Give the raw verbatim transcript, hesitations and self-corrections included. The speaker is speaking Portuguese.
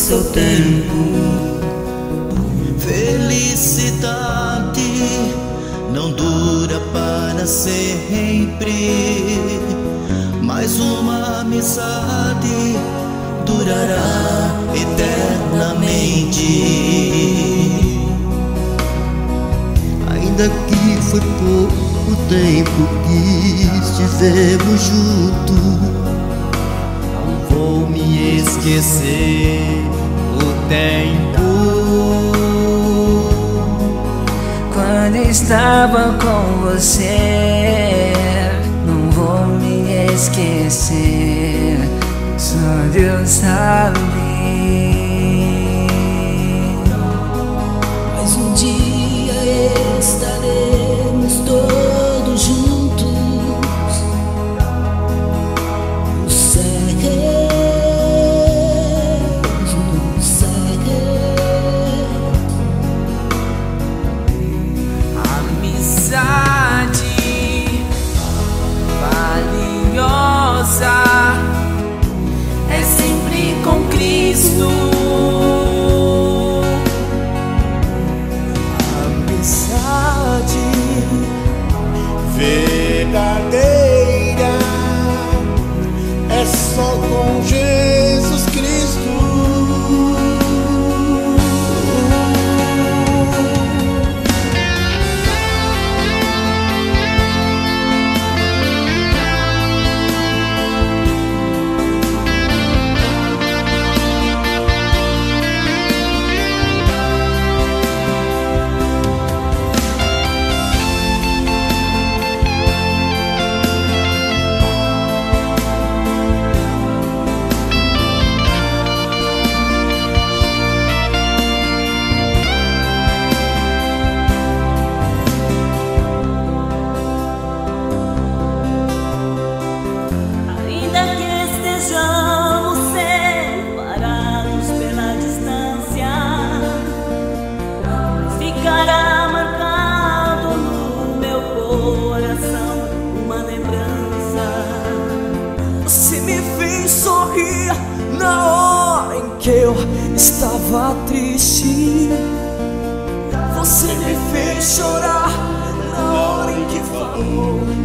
seu tempo. Felicidade não dura para sempre, mas uma amizade durará eternamente. Ainda que foi pouco tempo que estivemos juntos, não vou me esquecer o tempo quando estava com você. Não vou me esquecer, só Deus sabe. Mas um dia estaremos todos juntos no céu, no céu. Amizade valiosa é sempre com Cristo. Amizade verdadeira é só com Jesus Cristo. Ficará marcado no meu coração uma lembrança. Você me fez sorrir na hora em que eu estava triste. Você me fez chorar na hora em que falou